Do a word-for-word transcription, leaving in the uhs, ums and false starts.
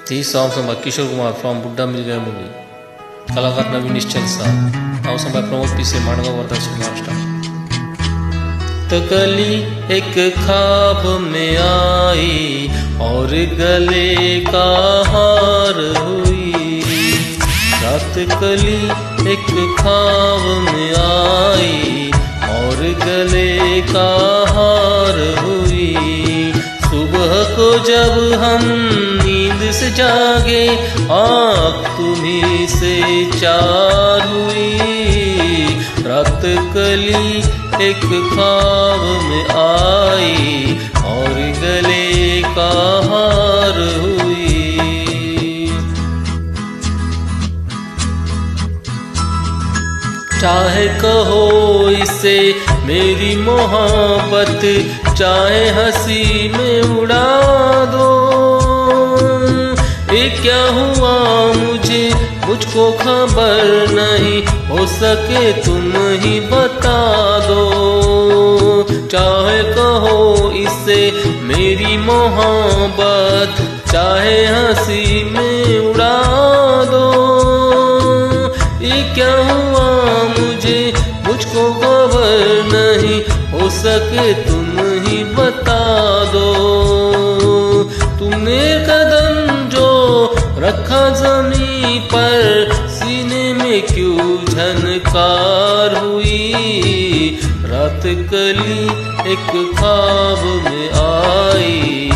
These songs are by Kishore Kumar from Buddha Milgaya movie. कलाकार नवीन निश्चल साहब और समय प्रमोद पी से मानगांव वर्धा महाराष्ट्र। तो कली एक ख्वाब में आई और गले का हार हुई। रात कली एक ख्वाब में आई और गले का हार हुई। सुबह को जब हम नींद से जागे आँख तुम्हीं से चार हुई। रात कली एक ख्वाब में आई और गले का हार हुई। चाहे कहो इसे मेरी मोहब्बत, चाहे हंसी में उड़ा दो। ये क्या हुआ मुझे मुझको खबर नहीं, हो सके तुम ही बता दो। चाहे कहो इसे मेरी मोहब्बत, चाहे हंसी में उड़ा दो। ये क्या हुआ मुझे मुझको खबर नहीं, हो सके तुम ही बता दो। तुमने कदम जो रखा जमीन पर, सीने में क्यों झनकार हुई। रात कली एक ख्वाब में आई